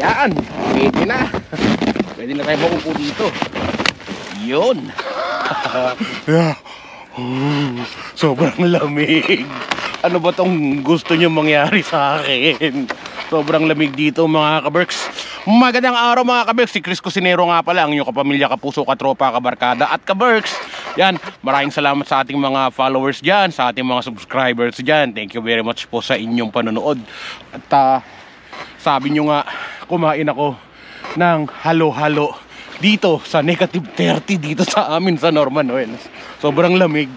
Yan, pwede na. Pwede na tayo maupo dito. Yun. Yeah. Sobrang lamig. Ano ba tong gusto nyo mangyari sa akin? Sobrang lamig dito mga kaberks. Magandang araw mga kaberks. Si Kusinero nga pala, ang inyong kapamilya, kapuso, katropa, kabarkada at kaberks. Yan, maraming salamat sa ating mga followers dyan, sa ating mga subscribers dyan. Thank you very much po sa inyong panonood. At sabi nyo nga, kumain ako ng halo-halo dito sa negative 30 dito sa amin sa Norman Wells. Sobrang lamig.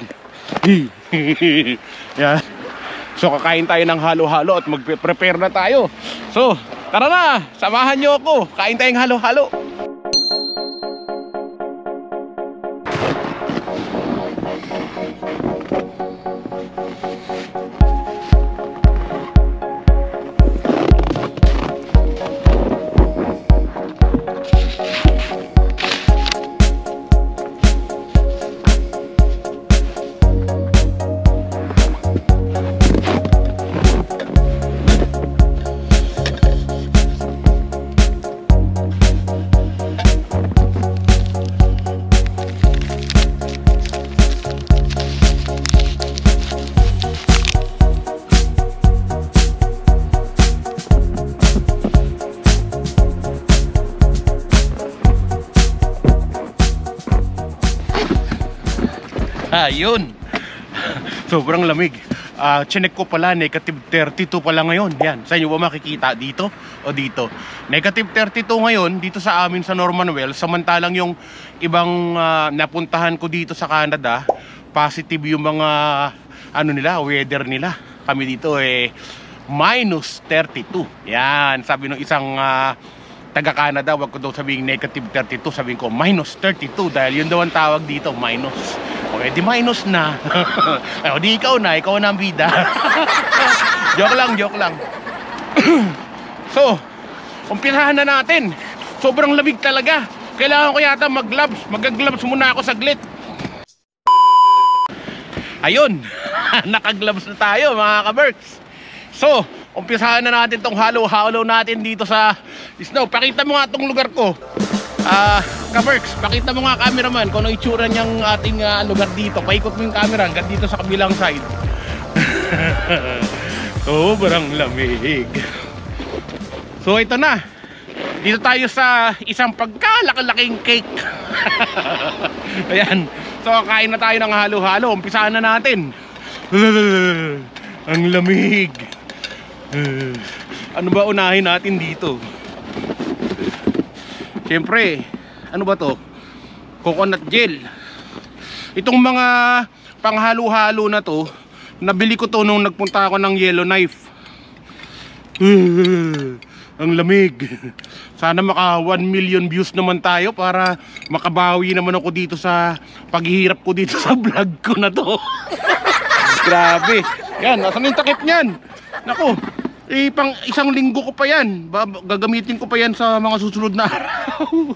Yan. So kakain tayo ng halo-halo at mag-prepare na tayo. So tara na, samahan nyo ako. Kain tayong halo-halo. Ayun. Sobrang lamig. Chinek ko pala, negative 32 pala ngayon. Yan, sa inyo ba makikita dito o dito? Negative 32 ngayon dito sa amin sa Norman Wells. Samantalang yung ibang napuntahan ko dito sa Canada, positive yung mga ano nila, weather nila. Kami dito minus 32. Yan, sabi ng isang taga Canada, wag ko daw sabihin negative 32, sabihin ko minus 32 dahil yun daw ang tawag dito, minus. O di minus na. O di ikaw na ang bida. Joke lang. So, umpisahan na natin. Sobrang lamig talaga. Kailangan ko yata mag-gloves. Mag-gloves muna ako saglit. Ayun. Naka-gloves na tayo mga kaberks. So, umpisahan na natin tong halo-halo natin dito sa snow. Pakita mo nga tong lugar ko. Kaberks, pakita mo nga cameraman kung ano itsura niyang ating lugar dito. Paikot mo yung camera hanggang dito sa kabilang side. Sobrang lamig. So ito na. Dito tayo sa isang pagkalaki-laking cake. Ayan. So kain na tayo ng halo-halo. Umpisahan na natin. Ang lamig. Ano ba unahin natin dito? Siyempre, ano ba to? Coconut gel. Itong mga panghalo-halo na to, nabili ko to nung nagpunta ako ng Yellowknife. Ang lamig. Sana maka 1 million views naman tayo para makabawi naman ako dito sa paghihirap ko dito sa vlog ko na to. Grabe. Yan, nasan yung takip niyan? Naku. Pang isang linggo ko pa yan. Gagamitin ko pa yan sa mga susunod na araw.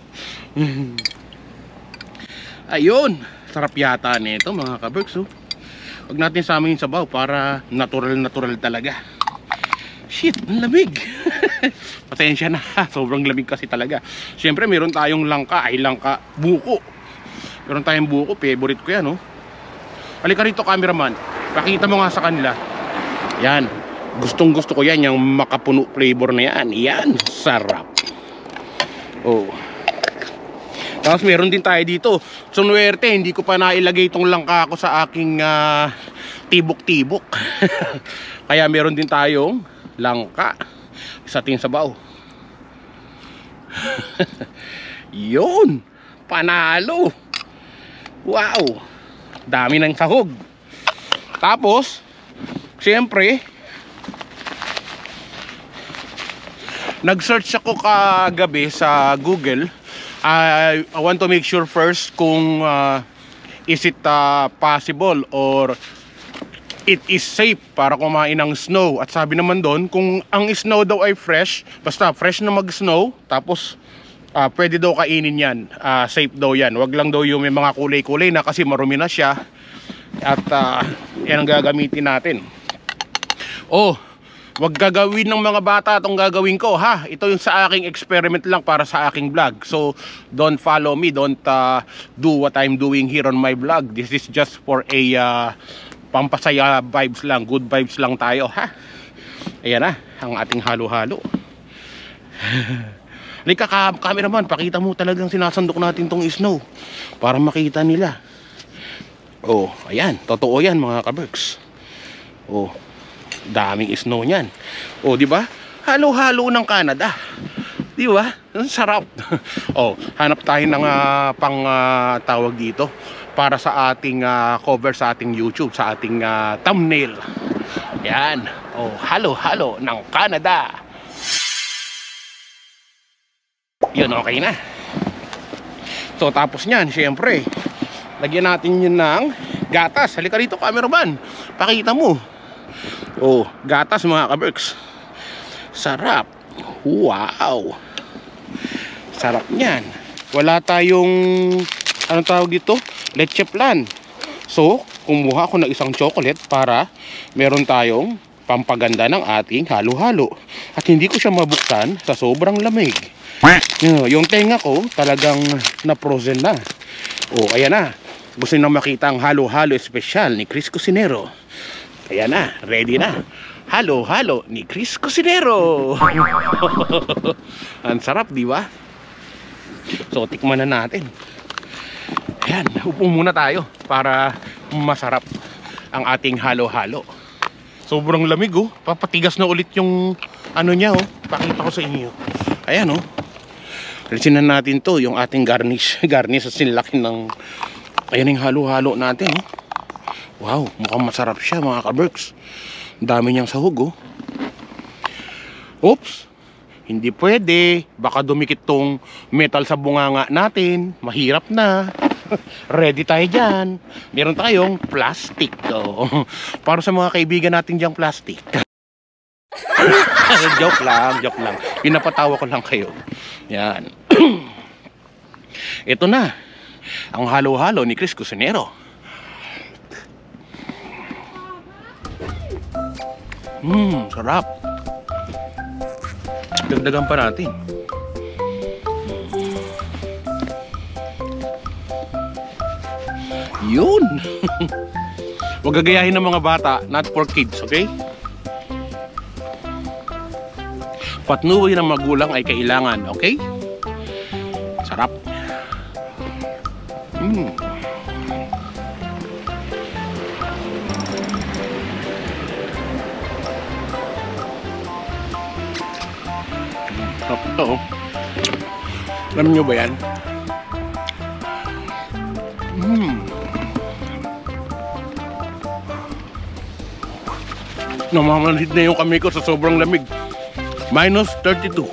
Ayun. Sarap yata nito mga kaberks. Huwag natin samayin sa sabaw para natural talaga. Shit, ang lamig. Pasensya na. Sobrang lamig kasi talaga. Siyempre meron tayong langka. Buko. Meron tayong buko. Favorite ko yan. Halika rito cameraman. Pakita mo nga sa kanila. Yan. Gustong gusto ko yan, yung makapuno flavor na yan. Yan, sarap. Oh. Tapos meron din tayo dito. Sunuwerte, hindi ko pa nailagay itong langka ko sa aking tibok-tibok. Kaya meron din tayong langka sa ating sabaw. Yun, panalo. Wow, dami ng sahog. Tapos siyempre nag-search ako kagabi sa Google. I want to make sure first kung is it possible or it is safe para kumain ng snow. At sabi naman doon, kung ang snow daw ay fresh, basta fresh na mag-snow, tapos pwede daw kainin yan. Safe daw yan. Wag lang daw yung may mga kulay-kulay na kasi marumi na siya. At yan ang gagamitin natin. Oh, Wag gagawin ng mga bata itong gagawin ko, ha. Ito yung sa aking experiment lang para sa aking vlog. So don't follow me, don't do what I'm doing here on my vlog. This is just for a pampasaya vibes lang, good vibes lang tayo, ha. Ayan na ang ating halo-halo. Lika cameraman, pakita mo talagang sinasandok natin tong snow para makita nila. Oh, ayan, totoo yan mga kaberks. Oh, daming snow niyan. Oh, di ba? Halo-halo ng Canada. Di ba? Ang sarap. Oh, hanap tayo ng tawag dito para sa ating cover sa ating YouTube, sa ating thumbnail. Yan. Oh, halo-halo ng Canada. Yun, okay na. So, tapos niyan, syempre, lagyan natin yun ng gatas. Halika rito, cameraman. Pakita mo. Oh, gatas mga kaberks. Sarap. Wow. Sarap niyan. Wala tayong, anong tawag dito? Leche flan. So, kumuha ako ng isang chocolate para meron tayong pampaganda ng ating halo-halo. At hindi ko siya mabuksan sa sobrang lamig. Yung tenga ko talagang na-frozen na. Oh, ayan na. Gusto nyo makita ang halo-halo espesyal ni Kusinero. Ayan na, ready na. Halo-halo ni Kusinero. Ang sarap, di ba? So, tikman na natin. Ayan, upo muna tayo para masarap ang ating halo-halo. Sobrang lamig, oh. Papatigas na ulit yung ano niya, oh. Pakita ko sa inyo. Ayan, oh. Alisin na natin to, yung ating garnish. Garnish sa sinlaki ng, ayan yung halo-halo natin, oh. Wow, mukhang masarap siya mga kaberks. Dami niyang sahog, oh. Oops, hindi pwede. Baka dumikit tong metal sa bunganga natin. Mahirap na. Ready tayo dyan. Meron tayong plastic, oh. Para sa mga kaibigan natin diyang plastic. Joke lang, joke lang. Pinapatawa ko lang kayo. Yan. Ito na ang halo-halo ni Kusinero. Sarap. Dagdagan pa natin. Yun. Huwag gagayahin ng mga bata, not for kids, okay? Patnuwi ng magulang ay kailangan, okay? Sarap. Sarap ito, oh. Alam nyo ba yan? Namamanhid na yung kamay ko sa sobrang lamig. Minus 32.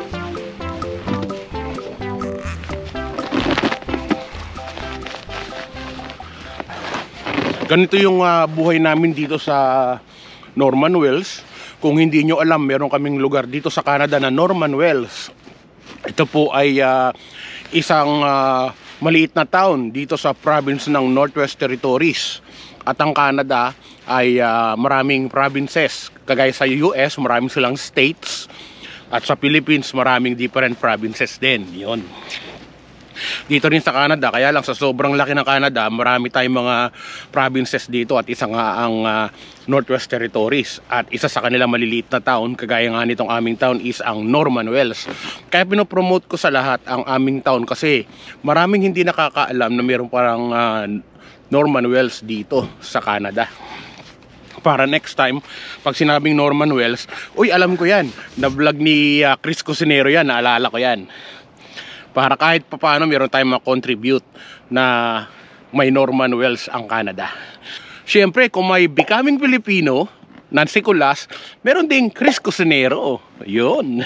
Ganito yung buhay namin dito sa Norman Wells. Kung hindi nyo alam, meron kaming lugar dito sa Canada na Norman Wells. Ito po ay isang maliit na town dito sa province ng Northwest Territories. At ang Canada ay maraming provinces. Kagaya sa US, maraming silang states. At sa Philippines, maraming different provinces din. Yun. Dito rin sa Canada, kaya lang sa sobrang laki ng Canada, marami tayong mga provinces dito at isa nga ang Northwest Territories. At isa sa kanila maliliit na town, kagaya nga nitong aming town, is ang Norman Wells. Kaya pinopromote ko sa lahat ang aming town kasi maraming hindi nakakaalam na mayroong parang Norman Wells dito sa Canada. Para next time, pag sinabing Norman Wells, uy, alam ko yan. Na-vlog ni Kusinero yan, naalala ko yan. Para kahit paano meron tayong ma-contribute na may Norman Wells ang Canada. Siyempre, kung may Becoming Filipino, Nancy Kulas, meron ding Kusinero. Yun.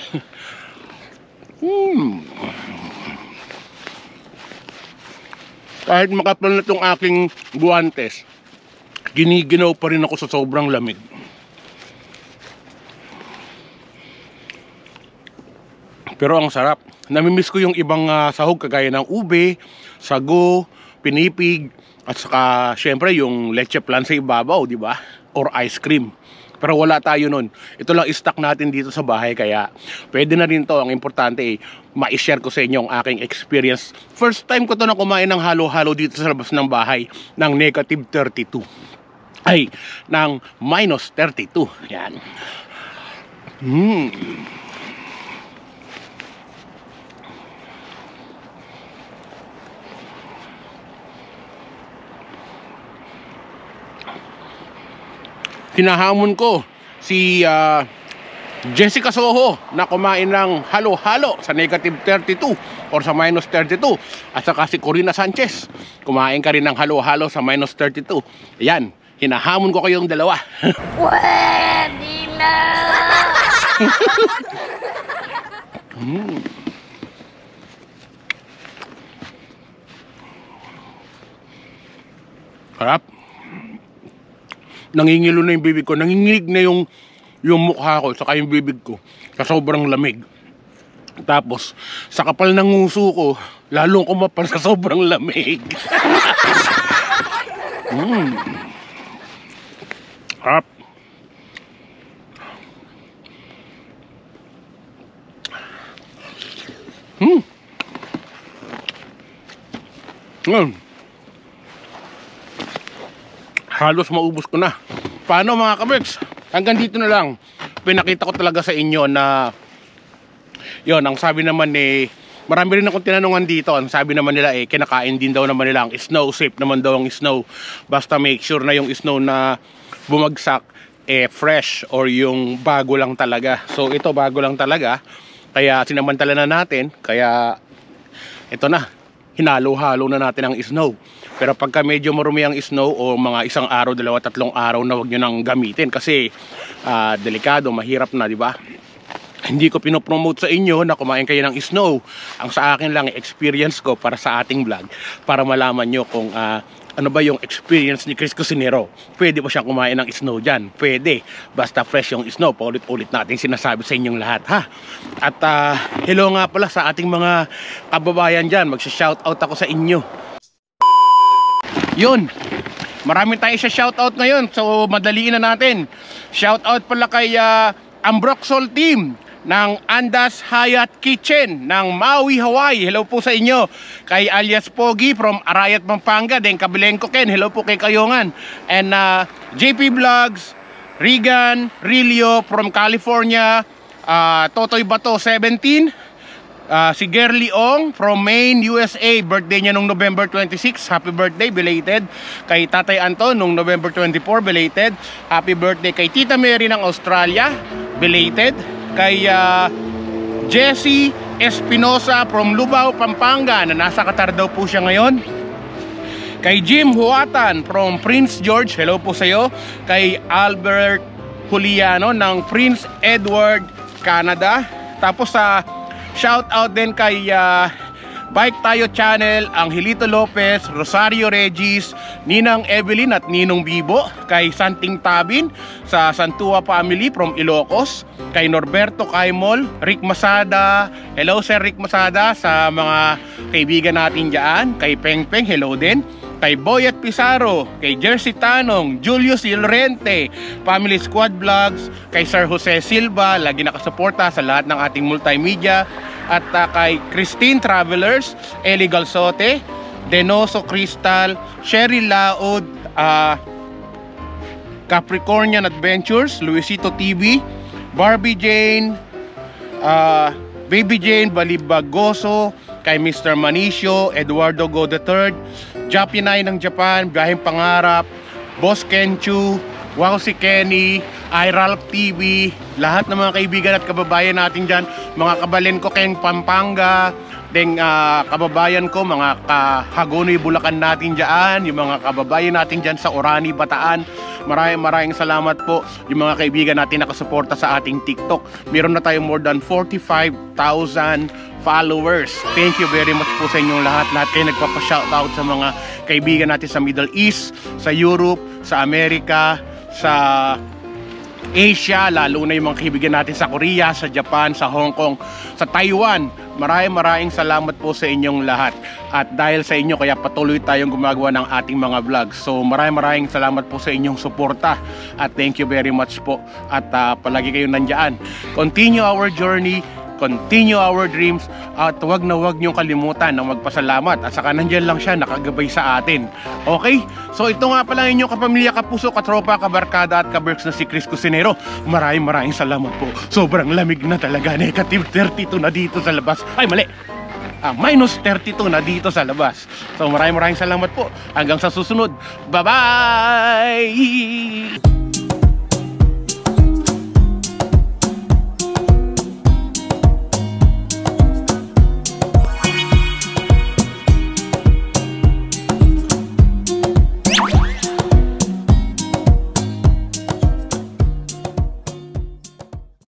Kahit makapal na itong aking guwantes, giniginaw pa rin ako sa sobrang lamig. Pero ang sarap. Namimiss ko yung ibang sahog kagaya ng ube, sago, pinipig, at saka syempre yung leche flan sa ibabaw, di ba? Or ice cream. Pero wala tayo nun. Ito lang stock natin dito sa bahay, kaya pwede na rin to. Ang importante ma-share ko sa inyo ang aking experience. First time ko to na kumain ng halo-halo dito sa labas ng bahay ng negative 32. Ay, ng minus 32. Yan. Hinahamon ko si Jessica Soho na kumain ng halo-halo sa negative 32 or sa minus 32. At saka si Corina Sanchez, kumain ka rin ng halo-halo sa minus 32. Ayan, hinahamon ko kayong dalawa. Pwede na! Harap. Nangingilo na yung bibig ko, nanginginig na yung mukha ko, saka yung bibig ko sa sobrang lamig. Tapos sa kapal ng nguso ko, lalong kumapal sa sobrang lamig. Harap. Halos maubos ko na. Paano mga kaberks? Hanggang dito na lang. Pinakita ko talaga sa inyo na yon, ang sabi naman marami rin akong tinanungan dito. Ang sabi naman nila kinakain din daw naman nila ang snow. Safe naman daw ang snow. Basta make sure na yung snow na bumagsak fresh or yung bago lang talaga. So ito bago lang talaga. Kaya sinamantala na natin. Kaya ito na. Hinalo-halo na natin ang snow. Pero pagka medyo marumi ang snow o mga isang araw, 2-3 araw na huwag nyo nang gamitin kasi delikado, mahirap na, di ba? Hindi ko pinopromote sa inyo na kumain kayo ng snow. Ang sa akin lang experience ko para sa ating vlog, para malaman nyo kung ano ba yung experience ni Kusinero. Pwede ba siyang kumain ng snow dyan? Pwede. Basta fresh yung snow. Paulit-ulit natin sinasabi sa inyong lahat, ha? At hello nga pala sa ating mga kababayan dyan. Magsha-shoutout ako sa inyo. Yun. Marami tayong shoutout ngayon. So madaliin na natin. Shoutout pala kay Ambroxol Team ng Andas Hayat Kitchen ng Maui, Hawaii. Hello po sa inyo. Kay alias Pogi from Arayat, Pampanga. Then Kabilenko Ken. Hello po kay Kayongan. And JP Vlogs, Regan Rilio from California, Totoy Bato 17, si Gerly Ong from Maine, USA. Birthday niya nung November 26. Happy birthday, belated. Kay Tatay Anton nung November 24, belated. Happy birthday kay Tita Mary ng Australia, belated. Kay Jessie Espinosa from Lubao, Pampanga, na nasa Qatar daw po siya ngayon. Kay Jim Huatan from Prince George, hello po sa iyo. Kay Albert Juliano ng Prince Edward, Canada. Tapos shout out din kay Bike Tayo Channel, Angelito Lopez, Rosario Regis, Ninang Evelyn at Ninong Bibo. Kay Santing Tabin sa Santua Family from Ilocos. Kay Norberto Caimol, Rick Masada, hello Sir Rick Masada, sa mga kaibigan natin dyan. Kay Peng Peng, hello din. Kay Boyet Pizarro, kay Jersey Tanong, Julius Ilrente, Family Squad Vlogs, kay Sir Jose Silva, lagi nakasuporta sa lahat ng ating multimedia. At kay Christine Travelers, Eli Galsote, Denoso Crystal, Sherry Laod, Capricornian Adventures, Luisito TV, Barbie Jane, Baby Jane Balibagoso, kay Mr. Manicio, Eduardo Go III, Japinay ng Japan, Biyaheng Pangarap, Boss Kenchu, Wow si Kenny, iRalph TV, lahat ng mga kaibigan at kababayan natin dyan, mga kabalen ko Ken Pampanga, ding kababayan ko, mga kahagonoy Bulacan natin dyan, yung mga kababayan natin dyan sa Orani, Bataan. Maraming salamat po yung mga kaibigan natin nakasuporta sa ating TikTok. Meron na tayong more than 45,000 followers. Thank you very much po sa inyong lahat. Lahat kayo nagpapa-shoutout sa mga kaibigan natin sa Middle East, sa Europe, sa Amerika, sa Asia, lalo na yung mga kaibigan natin sa Korea, sa Japan, sa Hong Kong, sa Taiwan. Maraming salamat po sa inyong lahat. At dahil sa inyo, kaya patuloy tayong gumagawa ng ating mga vlogs. So maraming salamat po sa inyong suporta. At thank you very much po. At palagi kayong nandyan. Continue our journey, continue our dreams, at huwag na huwag niyong kalimutan na magpasalamat. At saka nandyan lang siya, nakagabay sa atin. Okay? So ito nga pala inyong kapamilya, kapuso, katropa, kabarkada at kaberks na si Kusinero. Maraming salamat po. Sobrang lamig na talaga. Negative 32 na dito sa labas. Ay, mali! Minus 32 na dito sa labas. So maraming salamat po. Hanggang sa susunod. Bye-bye!